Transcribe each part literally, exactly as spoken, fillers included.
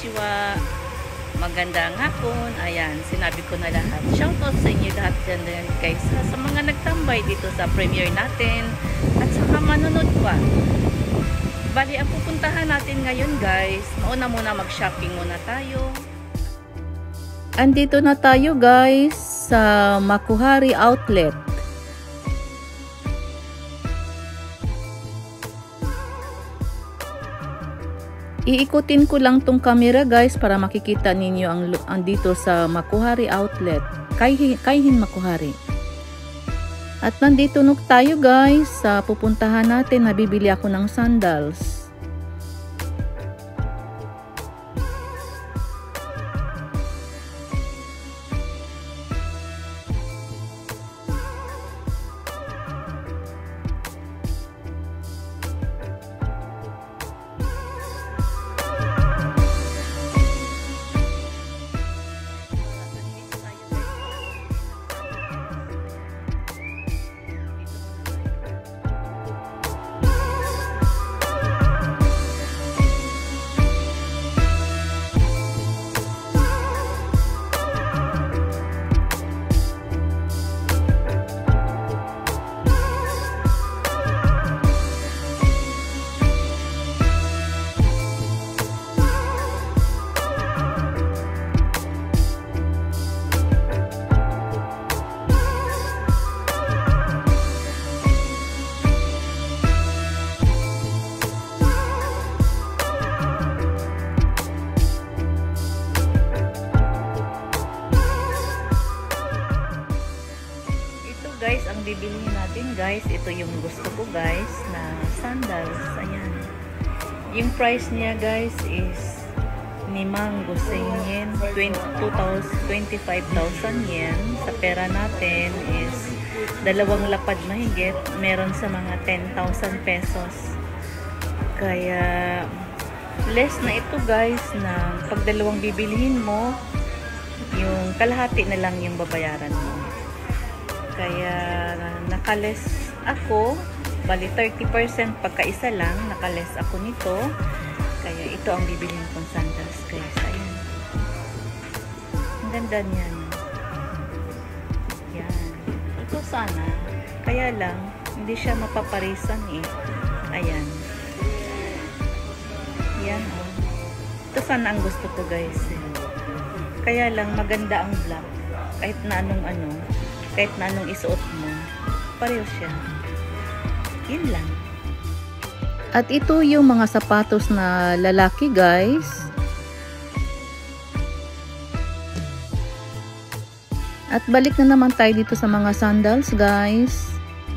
konnichiwa, magandang hapon. Ayan, sinabi ko na lahat. Shoutout sa inyo lahat dyan guys, sa mga nagtambay dito sa premiere natin at saka manunod pa. Bali, ang pupuntahan natin ngayon guys, mauna muna mag-shopping muna tayo. Andito na tayo guys sa Makuhari outlet. Iikutin ko lang tong camera guys para makikita ninyo ang andito sa Makuhari outlet. Kaihin, Kaihin Makuhari. At nandito nuk tayo guys sa pupuntahan natin. Nabibili ako ng sandals. Guys, ang bibilihin natin guys, ito yung gusto ko guys na sandals. Ayan, yung price niya guys is nimang guseng yen, twenty-five thousand yen. Sa pera natin is dalawang lapad mahigit, meron sa mga ten thousand pesos. Kaya less na ito guys, na pag dalawang bibilihin mo, yung kalahati na lang yung babayaran mo. Kaya nakales ako, bali thirty percent pagkaisa lang, nakales ako nito. Kaya ito ang bibilhin kong sandals guys. Ayan, ang ganda niyan. Yan, ito sana, kaya lang hindi siya mapaparisan eh. Ayan, yan oh. Ito sana ang gusto ko guys eh. Kaya lang maganda ang black, kahit na anong ano, kahit na anong isuot mo, pareho siya. Yun lang. At ito yung mga sapatos na lalaki guys. At balik na naman tayo dito sa mga sandals guys.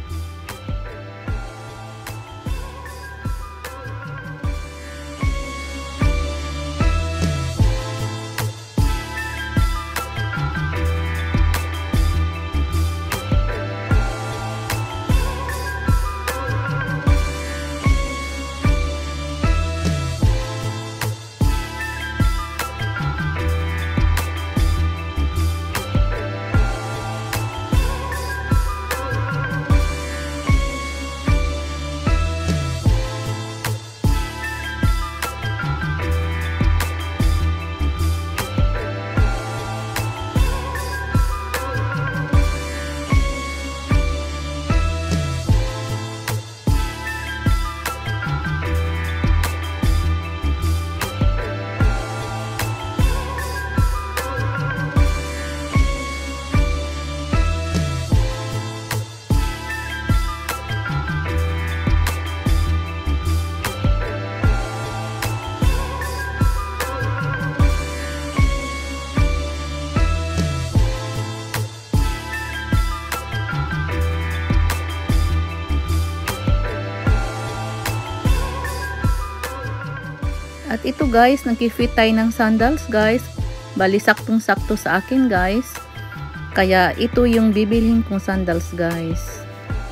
At ito guys, nag-fit tayo ng sandals guys. Bali saktong sakto sa akin guys. Kaya ito yung bibilhin kong sandals guys.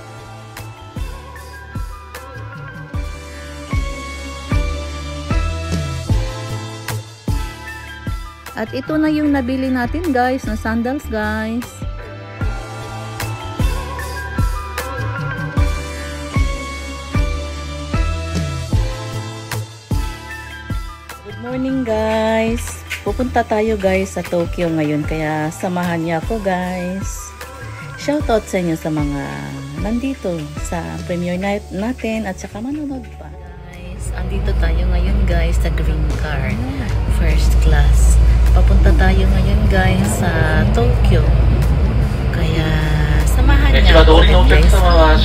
At ito na yung nabili natin guys na sandals guys. Morning guys! Pupunta tayo guys sa Tokyo ngayon kaya samahan niya ako guys. Shoutout sa inyo sa mga nandito sa premiere night natin at saka manonood pa. Guys, andito tayo ngayon guys sa green card. First class. Papunta tayo ngayon guys sa Tokyo. Kaya samahan niya ako guys.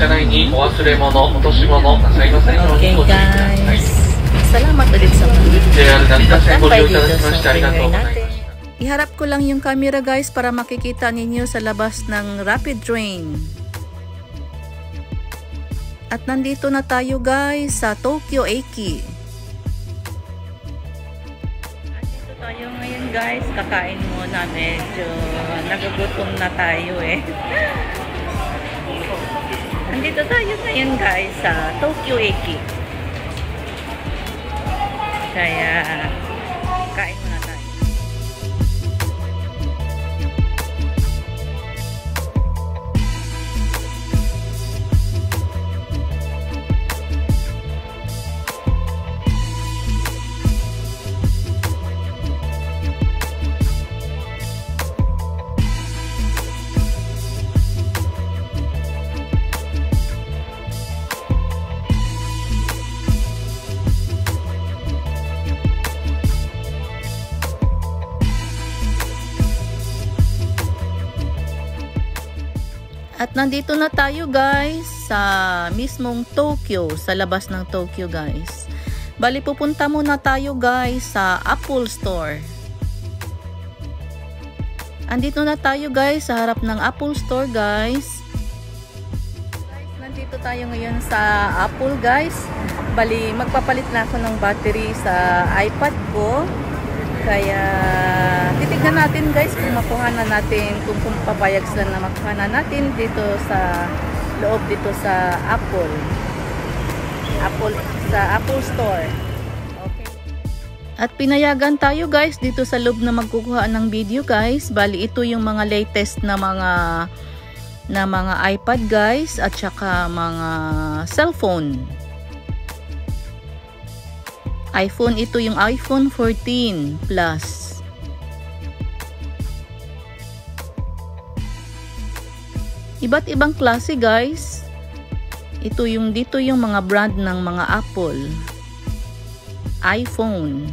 Okay guys. Salamat ulit sa mga pagtambay dito sa premiere natin. Iharap ko lang yung camera guys para makikita ninyo sa labas ng rapid train. At nandito na tayo guys sa Tokyo Eki. Nandito tayo ngayon guys, kakain muna, medyo nagugutom na tayo eh. Nandito tayo ngayon guys sa Tokyo Eki. Kaya kain muna tayo. At nandito na tayo guys sa mismong Tokyo, sa labas ng Tokyo guys. Bali pupunta muna tayo guys sa Apple Store. Andito na tayo guys sa harap ng Apple Store guys. Guys, nandito tayo ngayon sa Apple guys. Bali magpapalit na ako ng battery sa iPad ko. Kaya titignan natin guys kung makuha na natin, kung, kung papayag sila na makuha na natin dito sa loob dito sa Apple. Apple sa Apple Store. Okay. At pinayagan tayo guys dito sa loob na magkukuha ng video guys. Bali ito yung mga latest na mga na mga iPad guys at saka mga cellphone. iPhone, ito yung iPhone fourteen Plus. Iba't ibang klase guys. Ito yung dito yung mga brand ng mga Apple iPhone.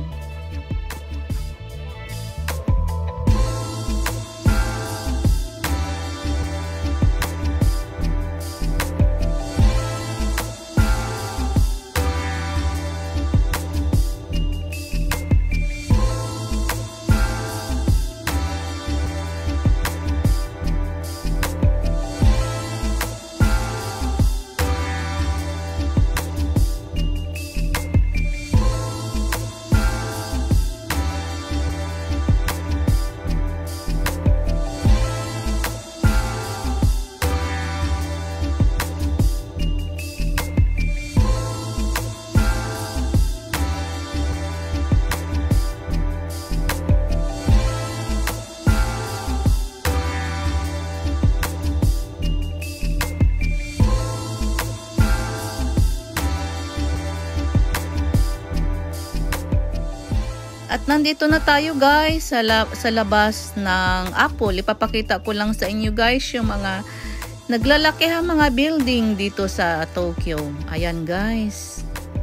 At nandito na tayo guys sa, la sa labas ng Apple. Ipapakita ko lang sa inyo guys yung mga naglalakihang mga building dito sa Tokyo. Ayan guys.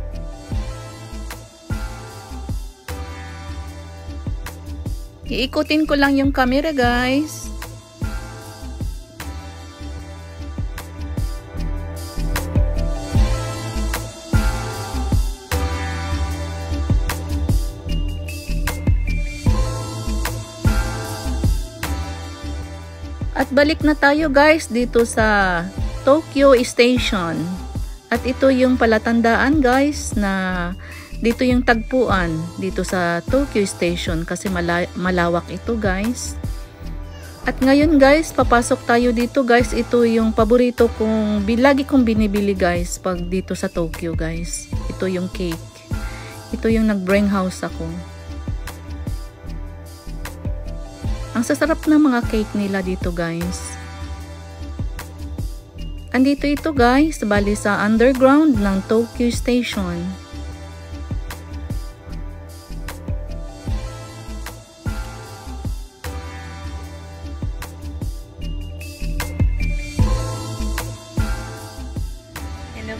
Iikutin ko lang yung camera guys. At balik na tayo guys dito sa Tokyo Station. At ito yung palatandaan guys na dito yung tagpuan dito sa Tokyo Station kasi mala malawak ito guys. At ngayon guys, papasok tayo dito guys. Ito yung paborito kong, lagi kong binibili guys pag dito sa Tokyo guys. Ito yung cake. Ito yung nag-bring house ako. Ang sasarap ng mga cake nila dito guys. Andito ito guys, bali sa underground ng Tokyo Station.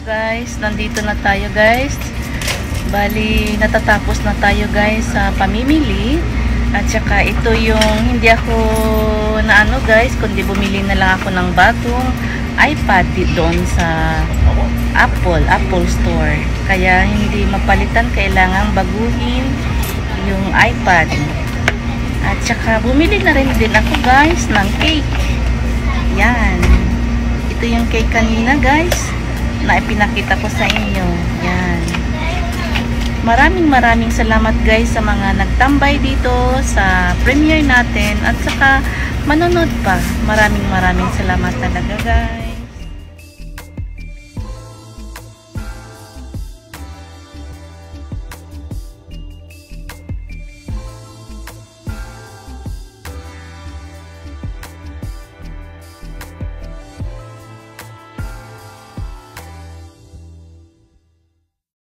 Guys, nandito na tayo guys. Bali, natatapos na tayo guys sa pamimili. At saka ito yung hindi ako na ano guys, kundi bumili na lang ako ng bagong iPad doon sa Apple, Apple Store. Kaya hindi mapalitan, kailangan baguhin yung iPad. At saka bumili na rin din ako guys ng cake. Yan. Ito yung cake kanina guys na ipinakita ko sa inyo. Yan. Maraming maraming salamat guys sa mga nagtambay dito sa premiere natin at saka manonood pa. Maraming maraming salamat talaga guys.